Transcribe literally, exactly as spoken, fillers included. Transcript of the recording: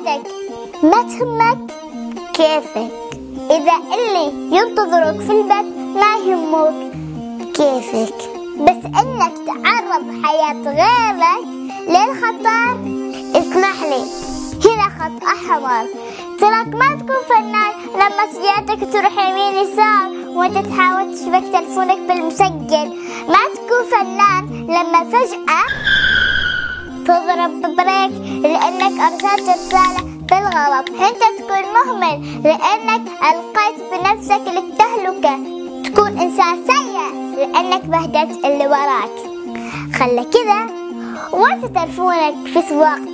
حياتك، ما تهمك كيفك. إذا اللي ينتظرك في البيت ما يهمك كيفك، بس إنك تعرض حياة غيرك للخطر. اسمح لي، هنا خط أحمر. تراك ما تكون فنان لما سيارتك تروح يمين يسار وانت تحاول تشبك تلفونك بالمسجل. ما تكون فنان لما فجأة تضرب بريك لأنك أرسلت رسالة بالغلط. انت تكون مهمل لأنك ألقيت بنفسك للتهلكة. تكون إنسان سيء لأنك بهدلت اللي وراك. خلى كده وانسى تلفونك في سواقتك.